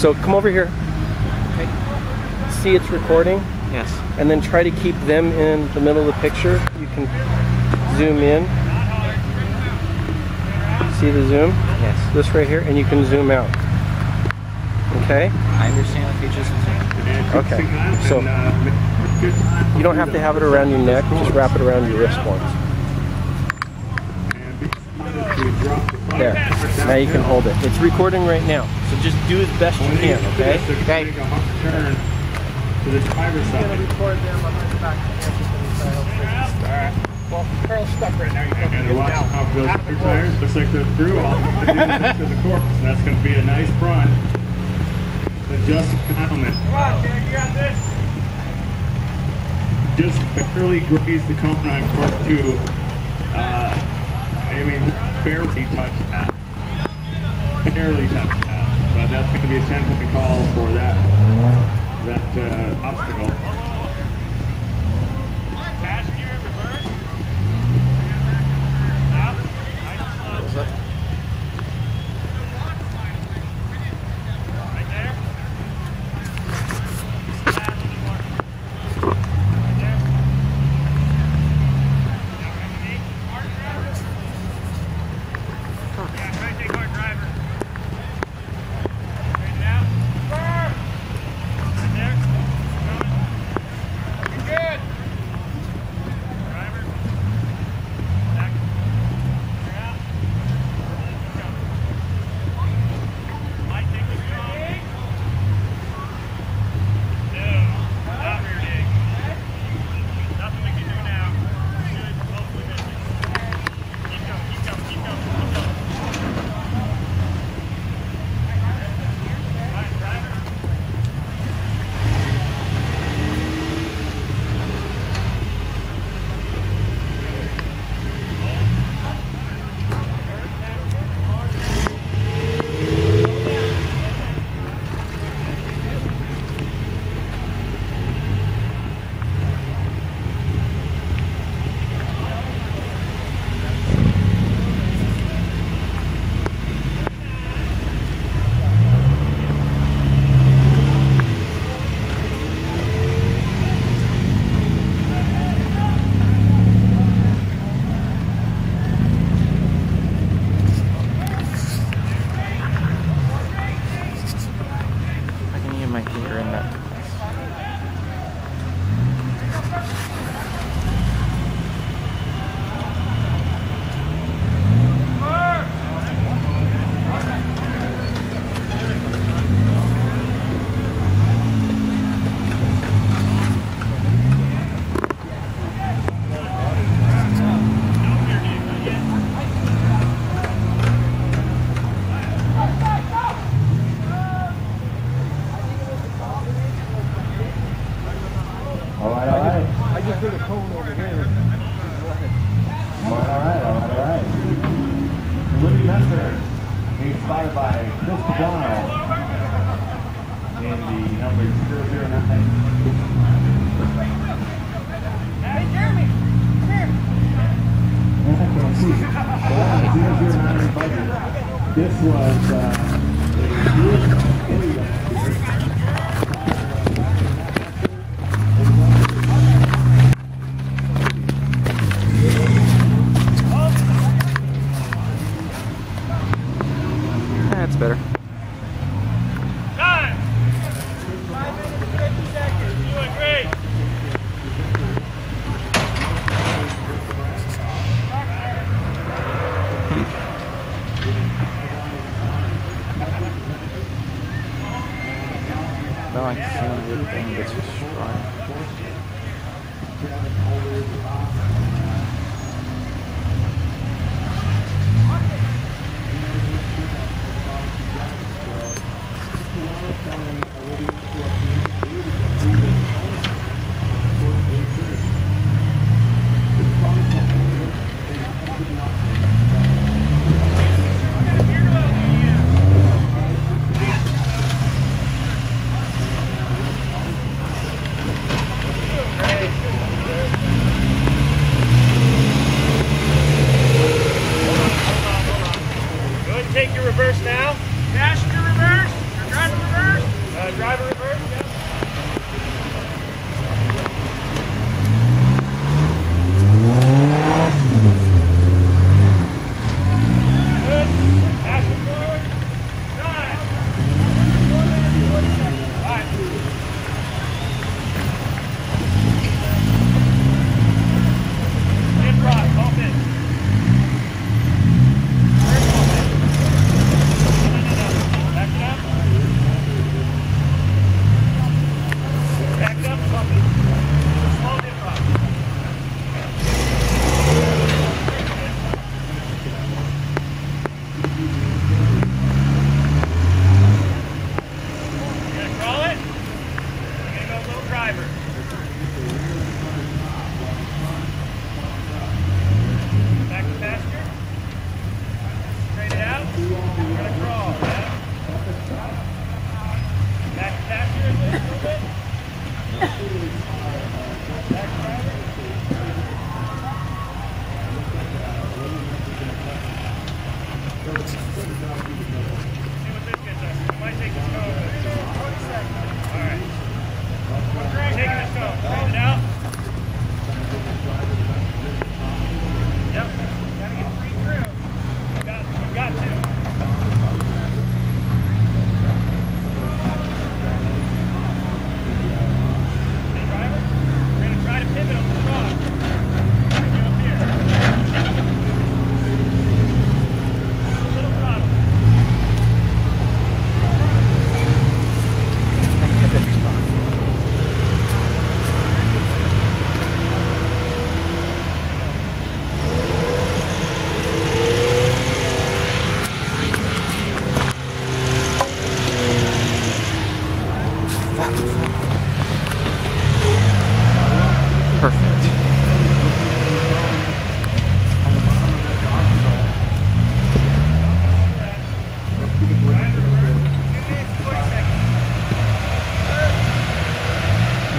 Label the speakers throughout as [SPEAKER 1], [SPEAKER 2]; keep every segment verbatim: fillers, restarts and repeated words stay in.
[SPEAKER 1] So come over here.
[SPEAKER 2] Okay.
[SPEAKER 1] See it's recording?
[SPEAKER 2] Yes.
[SPEAKER 1] And then try to keep them in the middle of the picture. You can zoom in. See the zoom?
[SPEAKER 2] Yes.
[SPEAKER 1] This right here, and you can zoom out. Okay?
[SPEAKER 2] I understand the features of Zoom.
[SPEAKER 1] Okay. So you don't have to have it around your neck, just wrap it around your wrist once. There. Now you can hold it. It's recording right now. So just do as best you can, okay?
[SPEAKER 2] Okay.
[SPEAKER 3] To the driver's side.
[SPEAKER 4] Going to record them behind the back of the Alright. Well, Carl's stuck right now. You can't
[SPEAKER 3] And
[SPEAKER 4] get
[SPEAKER 3] watch
[SPEAKER 4] down.
[SPEAKER 3] how it goes
[SPEAKER 4] Out of
[SPEAKER 3] through
[SPEAKER 4] the
[SPEAKER 3] tires. Looks like they're through all the way to the corpse. And that's going to be a nice front. Adjust the element.
[SPEAKER 4] Come on, Jake, you got this.
[SPEAKER 3] Just barely graze the component on cork two. Uh, I mean, barely touch that. Barely touch that. But that's going to be a ten point call for that, that uh, obstacle.
[SPEAKER 4] Pass gear, reverse. Stop. Nice slow. Right there.
[SPEAKER 3] Inspired by Chris Pagano in the number zero zero nine.
[SPEAKER 4] Hey, Jeremy, come here.
[SPEAKER 3] This was uh,
[SPEAKER 2] That's better.
[SPEAKER 4] Time. Five minutes, fifty seconds. Doing great.
[SPEAKER 2] No, I can't do the thing that's destroying.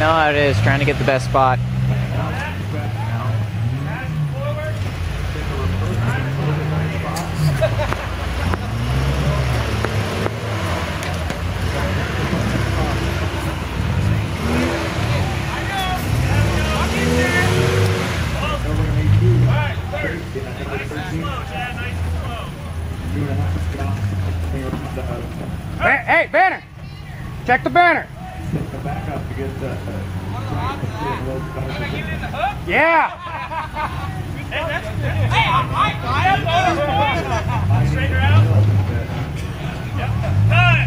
[SPEAKER 2] know how it is, trying to get the best spot.
[SPEAKER 4] Hey, hey, banner! Check the banner!
[SPEAKER 3] Back up to get the.
[SPEAKER 4] Yeah!
[SPEAKER 5] Hey, I'm right, right. Straight her out. Yep. Time.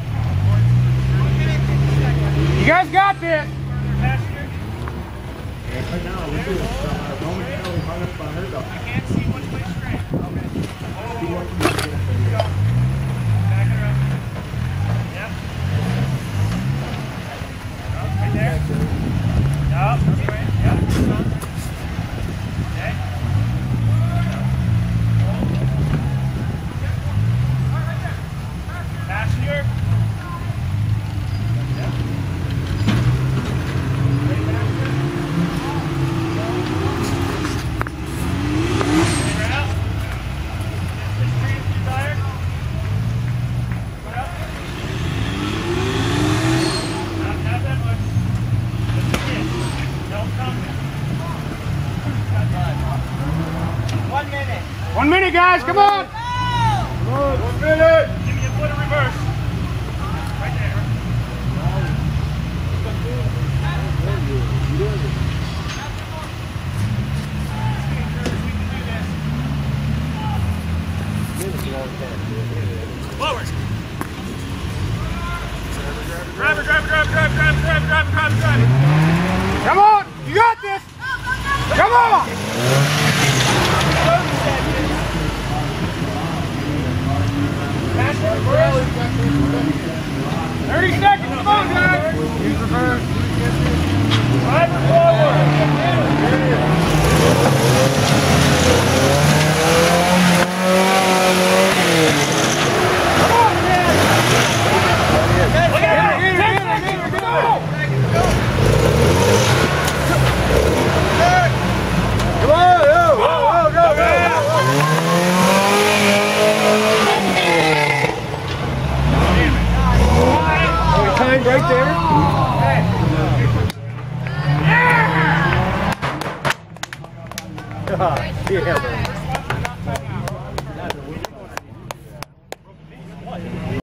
[SPEAKER 4] You guys got this!
[SPEAKER 3] Right now, we're doing some momentarily hung up on her dog.
[SPEAKER 5] I can't see one way straight.
[SPEAKER 3] She wants to get it.
[SPEAKER 5] Back her up. Yep. Up, right there. Up, this way. Yep. Okay. Passenger. Yep. Ready, passenger? Ready, we're out. This tree is too tired. Put up. Not, not that much. Just a bit. Don't come. One minute.
[SPEAKER 4] One minute, guys, come on!
[SPEAKER 3] One minute!
[SPEAKER 5] Give me a foot of reverse. Right there. Forward. Driver, driver, driver, driver, driver, driver, driver, driver, driver.
[SPEAKER 4] Come on! You got this! Come on! thirty seconds, come on, guys! Use reverse.
[SPEAKER 5] Driver forward.
[SPEAKER 4] Come on, man!
[SPEAKER 5] Look at
[SPEAKER 4] Get it,
[SPEAKER 5] it.
[SPEAKER 4] get it, get it, get it, go! Come on, go, go, go, go, go! Time right there. Yeah! Yeah,